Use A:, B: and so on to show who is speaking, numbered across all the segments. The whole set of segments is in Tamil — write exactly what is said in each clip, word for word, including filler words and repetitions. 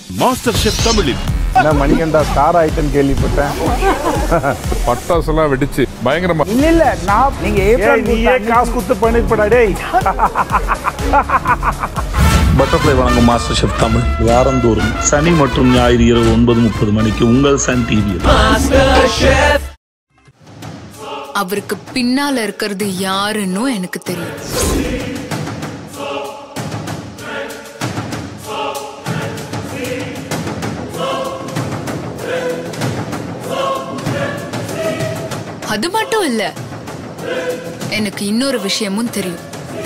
A: மாஸ்டர் ஷெஃப் தமிழில்
B: நான் மணிகண்டா ஸ்டார் ஆயிட்டேன்னு கேள்விப்பட்டேன்.
C: பட்டாசுலாம் வெடிச்சு பயங்கரமா.
B: இல்ல இல்ல நான் நீங்க ஏப்ரல் நீயே காசு குத்து பண்ணிருப்படா டேய்.
D: பட்டர்ஃப்ளை வழங்கும் மாஸ்டர் ஷெஃப் தமிழ் வாரந்தோறும் சனி மற்றும் ஞாயிறு இரவு ஒன்பது முப்பது மணிக்கு உங்கள் சன் டிவியில்.
E: அவருக்கு பின்னால இருக்கிறது யாருன்னு எனக்கு தெரியும். அது மட்டும் இல்ல, எனக்கு இன்னொரு விஷயமும் தெரியும்.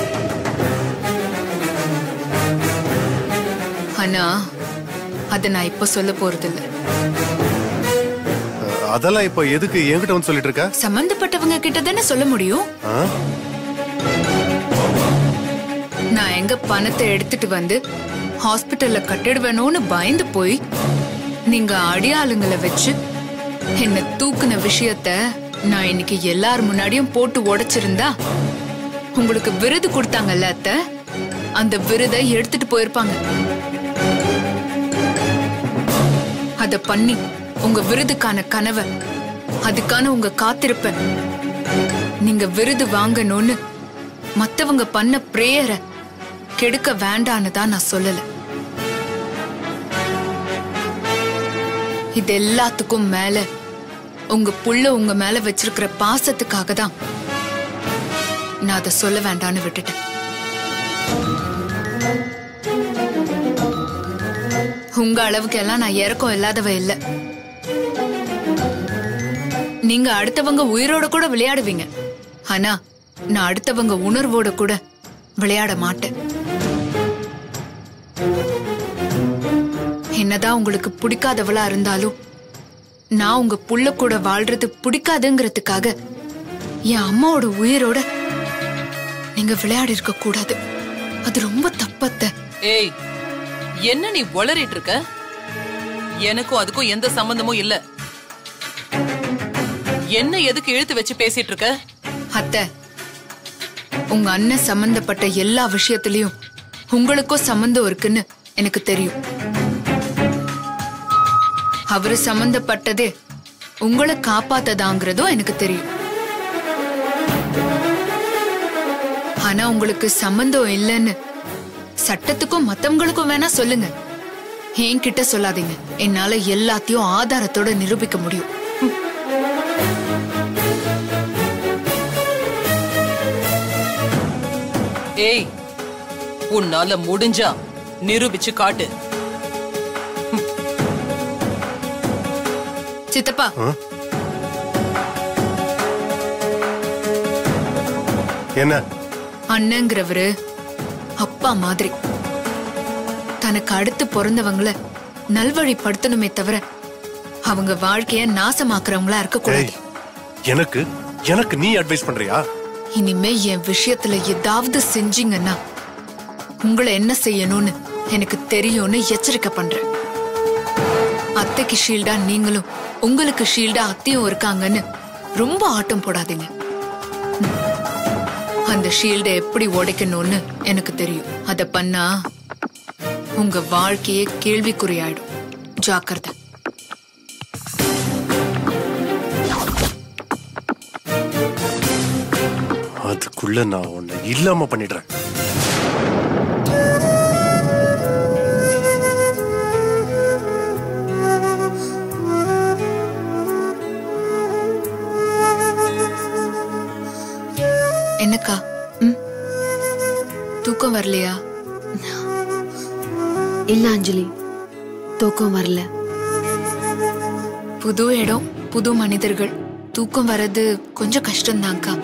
E: ஆனா அத நான் இப்ப சொல்ல போறது இல்ல.
F: அதெல்லாம் இப்ப எதுக்கு என்கிட்ட வந்து சொல்லிட்டு இருக்க?
E: சம்பந்தப்பட்டவங்க கிட்ட தானே சொல்ல முடியும். நான் எங்க பணத்தை எடுத்துட்டு வந்து ஹாஸ்பிட்டல்ல கட்டிடுவேணும்னு பயந்து போய் நீங்க அடியாளுங்களை வச்சு என்ன தூக்குன விஷயத்த நான் இன்னைக்கு எல்லார் முன்னாடியும் போட்டு உடைச்சிருந்தா உங்களுக்கு விருது கொடுத்தாங்கல்ல அத்தை, அந்த விருதை எடுத்துட்டு போயிருப்பாங்க. அத பண்ணி உங்க விருதுக்கான கனவை, அதுக்கான உங்க காத்திருப்ப, நீங்க விருது வாங்கணும்னு மத்தவங்க பண்ண பிரேயரை கெடுக்க வேண்டான்னு தான் நான் சொல்லல. இது எல்லாத்துக்கும் மேல உங்க புள்ள உங்க மேல வச்சிருக்கிற பாசத்துக்காக தான் நான் அதை சொல்ல வேண்டான்னு விட்டுட்டேன். உங்க அளவுக்கு எல்லாம் நான் இறக்கம் இல்லாதவ இல்ல. நீங்க அடுத்தவங்க உயிரோட கூட விளையாடுவீங்க, ஆனா நான் அடுத்தவங்க உணர்வோட கூட விளையாட மாட்டேன். என்னதான் உங்களுக்கு பிடிக்காதவளா இருந்தாலும் நான் உங்க புள்ள கூட வாழ்றது பிடிக்காதுங்கிறதுக்காக என் அம்மாவோட உயிரோட நீங்க விளையாடி இருக்க கூடாது. அது ரொம்ப தப்பத்த.
G: ஏய், என்ன நீ வளரிட்டு இருக்க? எனக்கும் அதுக்கும் எந்த சம்பந்தமும் இல்ல. என்ன எதுக்கு இழுத்து வச்சு பேசிட்டு இருக்க?
E: அத்தை, உங்க அண்ணன் சம்பந்தப்பட்ட எல்லா விஷயத்திலயும் உங்களுக்கும் சம்பந்தம் இருக்குன்னு எனக்கு தெரியும். அவரு சம்பந்தப்பட்டதே உங்களை காப்பாத்ததாங்கிறதும் எனக்கு தெரியும். ஆனா உங்களுக்கு சம்பந்தம் இல்லைன்னு சட்டத்துக்கும் மத்தவங்களுக்கும் வேணா சொல்லுங்க, என்கிட்ட சொல்லாதீங்க. என்னால எல்லாத்தையும் ஆதாரத்தோட நிரூபிக்க முடியும்.
G: ஏய், உன்னால முடிஞ்சா நிரூபிச்சு காட்டு.
E: சித்தப்பா,
F: என்ன?
E: அண்ணங்கிறவரு அப்பா மாதிரி. தனக்கு அடுத்து பிறந்தவங்கள நல்வழிப்படுத்தணுமே தவிர அவங்க வாழ்க்கைய நாசமாக்குறவங்களா இருக்க கூடாது.
F: எனக்கு எனக்கு நீ அட்வைஸ் பண்றியா?
E: இனிமே என் விஷயத்துல ஏதாவது செஞ்சீங்கன்னா உங்களை என்ன செய்யணும்னு எனக்கு தெரியும்னு எச்சரிக்கை பண்றேன். அத்தைக்கு ஷீல்டா நீங்களும், உங்களுக்கு ஷீல்டா அத்தையும் இருக்காங்கன்னு ரொம்ப ஆட்டம் போடாதீங்க. அந்த ஷீல்டை எப்படி உடைக்கணும்னு எனக்கு தெரியும். அத பண்ணா உங்க வாழ்க்கையே கேள்விக்குறியாயிடும். ஜாக்கிரதை.
F: அதுக்குள்ள நான் உன்னை இல்லாம பண்ணிடுறேன்.
E: என்னக்கா, ம், தூக்கம் வரலையா?
H: இல்ல அஞ்சலி, தூக்கம் வரல.
E: புது இடம், புது மனிதர்கள், தூக்கம் வர்றது கொஞ்சம் கஷ்டம்தான்க்கா.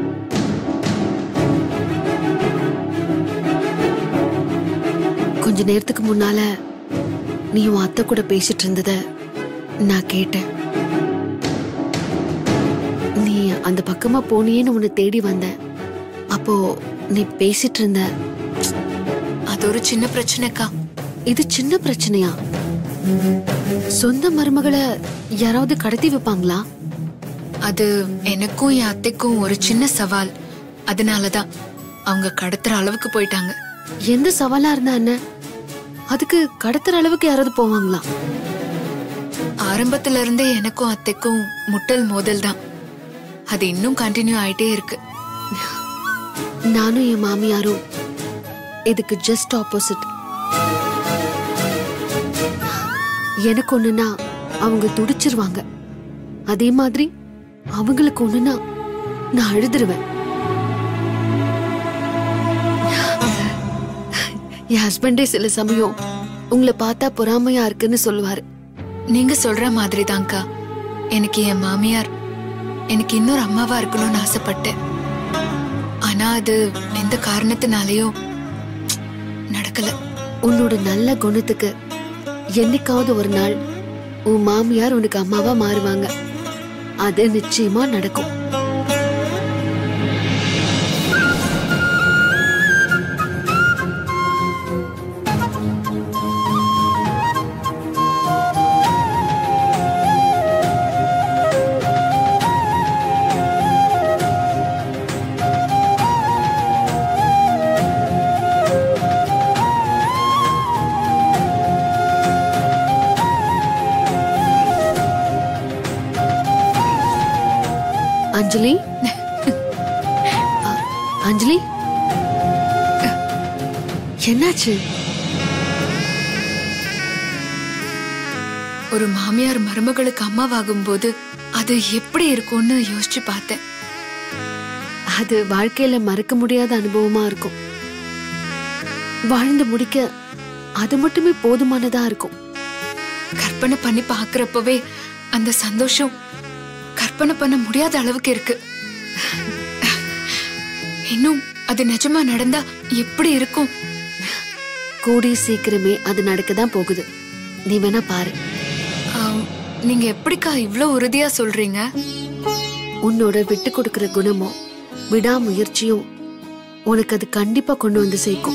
H: கொஞ்ச நேரத்துக்கு முன்னால நீ உன் அத்தை கூட பேசிட்டு இருந்தத நான் கேட்டேன். நீ அந்த பக்கமா போனியேன்னு உன்னை தேடி வந்த. அப்போ நீ பேசிட்டு இருந்த.
E: அது ஒரு சின்ன பிரச்சனைக்கா.
H: இது சின்ன பிரச்சனையா? சொந்த மருமகளை யாராவது கடத்தி வைப்பாங்களா?
E: அது எனக்கும் என் அத்தைக்கும் ஒரு சின்ன சவால். அதனாலதான் அவங்க கடத்துற அளவுக்கு போயிட்டாங்க.
H: எந்த சவாலா இருந்தா என்ன? அதுக்கு கடத்துற அளவுக்கு யாராவது போவாங்களா?
E: ஆரம்பத்துல இருந்தே எனக்கும் அத்தைக்கும் முட்டல் மோதல் தான். அது இன்னும் கண்டினியூ ஆயிட்டே இருக்கு.
H: நானும் என் மாமியாரும் இதுக்கு ஜஸ்ட் ஆப்போசிட். எனக்கு ஒண்ணுனா அவங்க துடிச்சிருவாங்க, அதே மாதிரி அவங்களுக்கு ஒண்ணுனா நான் அழுதுருவேன். என் ஹஸ்பண்டே சில சமயம் உங்களை பார்த்தா பொறாமையா இருக்குன்னு சொல்லுவாரு.
E: நீங்க சொல்ற மாதிரி தான்க்கா எனக்கு என் மாமியார் எனக்கு இன்னொரு அம்மாவா இருக்கணும்னு ஆசைப்பட்டேன். ஆனா அது எந்த காரணத்தினாலயோ நடக்கல.
H: உன்னோட நல்ல குணத்துக்கு என்னைக்காவது ஒரு நாள் உன் மாமியார் உனக்கு அம்மாவா மாறுவாங்க. அது நிச்சயமா நடக்கும். அஞ்சலி, அஞ்சலி, என்னாச்சு?
E: ஒரு மாமியார் மருமகளுக்கு அம்மாவாகும் போது அது எப்படி இருக்கும்னு யோசிச்சு பார்த்தேன்.
H: அது வாழ்க்கையில மறக்க முடியாத அனுபவமா இருக்கும். வாழ்ந்து முடிக்க அது மட்டுமே போதுமானதா இருக்கும்.
E: கற்பனை பண்ணி பாக்குறப்பவே அந்த சந்தோஷம் கற்பனை பண்ண முடியாத அளவுக்கு இருக்கு. இன்னும் அது நிஜமா நடந்தா எப்படி இருக்கும்?
H: கூடிய சீக்கிரமே அது நடக்கதான் போகுது. நீ வேணா பாரு.
E: நீங்க எப்படிக்கா இவ்ளோ உறுதியா சொல்றீங்க?
H: உன்னோட விட்டு கொடுக்கிற குணமும் விடாமுயற்சியும் உனக்கு அது கண்டிப்பா கொண்டு வந்து சேர்க்கும்.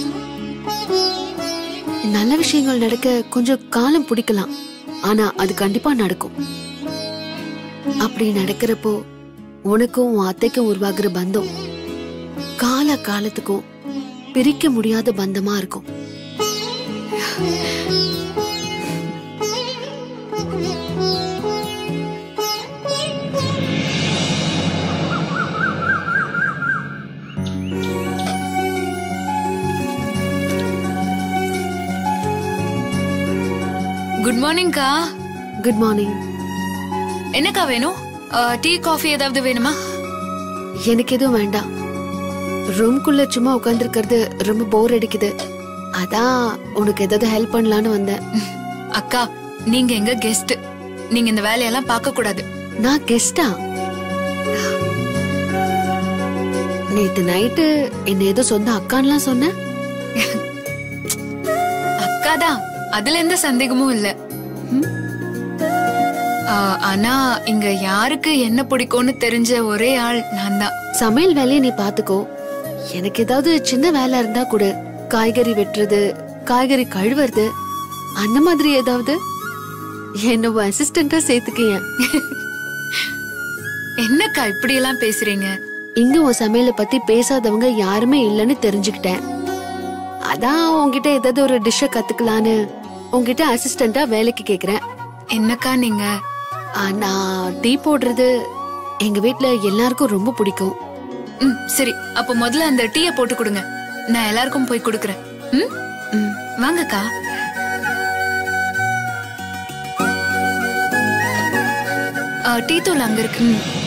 H: நல்ல விஷயங்கள் நடக்க கொஞ்சம் காலம் பிடிக்கலாம், ஆனா அது கண்டிப்பா நடக்கும். அப்படி நடக்கிறப்போ உனக்கும் உன் அத்தைக்கும் உருவாகிற பந்தம் கால காலத்துக்கும் பிரிக்க முடியாத பந்தமா இருக்கும்.
E: குட் மார்னிங்க்கா.
H: Good morning.
E: என்னக்கா வேணும்? டீ காஃபி ஏதாவது வேணுமா?
H: எனக்கு எதுவும் வேண்டாம். ரூம்குள்ள சும்மா உட்காந்துருக்கிறது ரொம்ப போர் அடிக்குது. அதான் உனக்கு ஏதாவது ஹெல்ப் பண்ணலான்னு வந்தேன்.
E: அக்கா, நீங்க எங்க கெஸ்ட். நீங்க இந்த வேலையெல்லாம் பார்க்க கூடாது.
H: நான் கெஸ்டா? நேத்து நைட்டு என்ன ஏதோ சொந்த அக்கான்லாம் சொன்ன.
E: அக்காதான், அதுல எந்த சந்தேகமும் இல்ல. ஆனா இங்க யாருக்கு என்ன பிடிக்கும்னு தெரிஞ்ச ஒரே ஆள் நான் தான்.
H: சமையல் வேலையை நீ பாத்துக்கோ. எனக்கு ஏதாவது சின்ன வேலை இருந்தா கூட, காய்கறி வெட்டுறது, காய்கறி கழுவுறது, அந்த மாதிரி ஏதாவது என்ன அசிஸ்டண்டா சேர்த்துக்கிய.
E: என்னக்கா இப்படி எல்லாம் பேசுறீங்க?
H: இங்க உன் சமையலை பத்தி பேசாதவங்க யாருமே இல்லைன்னு தெரிஞ்சுக்கிட்டேன். அதான் உன்கிட்ட ஏதாவது ஒரு டிஷ்ஷ கத்துக்கலான்னு உன்கிட்ட அசிஸ்டண்டா வேலைக்கு கேக்குறேன்.
E: என்னக்கா நீங்க?
H: நான் டீ போடுறது எங்க வீட்ல எல்லாருக்கும் ரொம்ப பிடிக்கும்.
E: ம் சரி, அப்ப முதல்ல அந்த டீயை போட்டு கொடுங்க. நான் எல்லாருக்கும் போய் கொடுக்கறேன். ம் ம் வாங்கக்கா. டீ தூள் அங்க இருக்கு.